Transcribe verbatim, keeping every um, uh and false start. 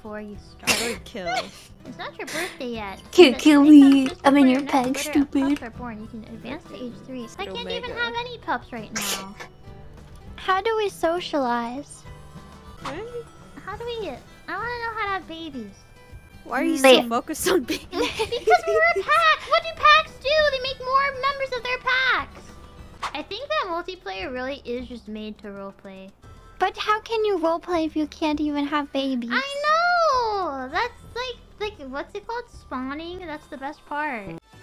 before you start. Kill. It's not your birthday yet. Can't kill me. I'm in your peg, stupid. Are born. You can advance to age three. I can't Omega. even have any pups right now. How do we socialize? What? How do we? I want to know how to have babies. Why are you Wait. so focused on babies? Because we're a pack. What do packs do? They make more members of their packs. I think that multiplayer really is just made to roleplay. But how can you roleplay if you can't even have babies? I know. That's like like what's it called? Spawning. That's the best part.